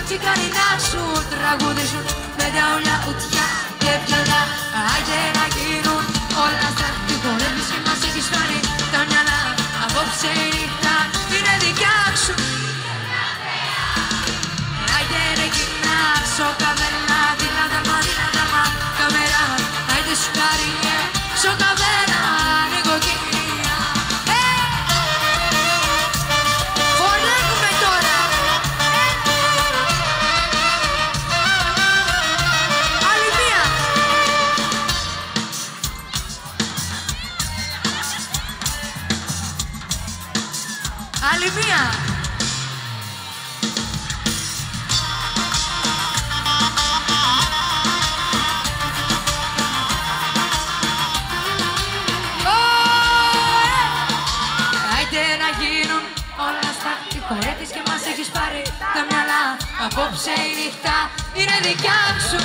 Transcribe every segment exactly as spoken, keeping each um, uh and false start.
τσικαρινά σου τραγουδίζουν με τα ούλια ουτιά και πιανά. Άιντε να γίνουν όλα στα τυχωρεύεις και μας έχεις πάρει τα μυαλά. Απόψε η νύχτα είναι δικιά σου. Άιντε ρε κοινά, σοκαβέλα, δυνατά μα, δυνατά μα, καμερά. Άιντε σου καρίνε, σοκαβέλα, νοικοκυριά. Φορεύουμε τώρα. Άλλη μία. Άλλη μία. Χορεύεις και μας έχεις πάρει τα μυαλά. Απόψε η νύχτα είναι δικιά σου.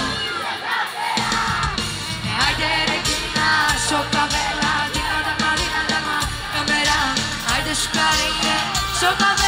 Άιντε ρε κοινά, σοκαβέλα, δυνατά μα, δυνατά μα, καμερά. Άιντε σου καρίνε, σοκαβέλα.